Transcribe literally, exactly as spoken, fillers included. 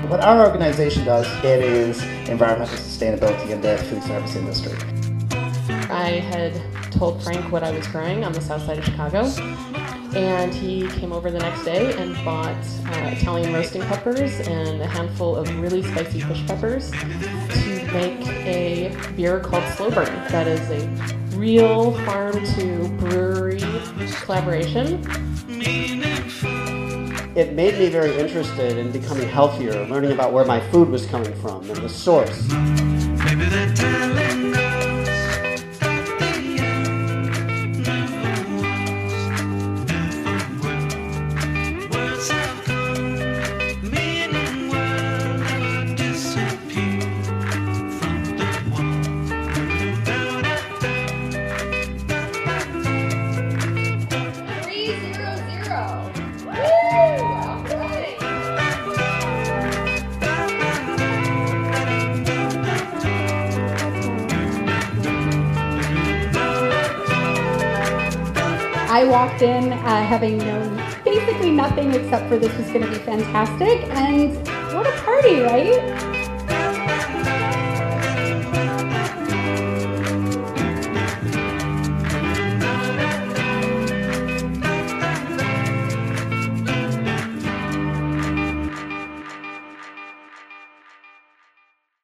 What our organization does, it is environmental sustainability in the food service industry. I had told Frank what I was growing on the south side of Chicago, and he came over the next day and bought uh, Italian roasting peppers and a handful of really spicy fish peppers to make a beer called Slow Burn. That is a real farm-to-brewery collaboration. It made me very interested in becoming healthier, learning about where my food was coming from and the source. Maybe they're telling us. I walked in uh, having known basically nothing except for this was going to be fantastic, and what a party, right?